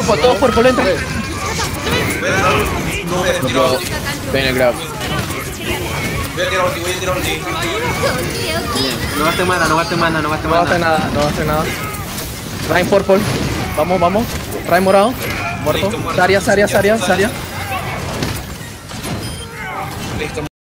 Todos por polenta. No, Ven el grab. Voy a tirar ulti. No gaste mana, no gaste mana, no gaste No va a hacer mana. nada, no va a hacer nada. Rain purple. Vamos. Rain morado. Muerto. Listo, muerto. Saria. Listo.